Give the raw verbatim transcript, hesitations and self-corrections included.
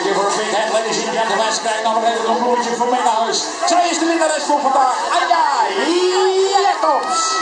Give her a big hand, ladies and gentlemen. Ze krijgen nog even een bloemetje voor mee naar huis. Zij is de winnares voor vandaag. Anja Jacobs.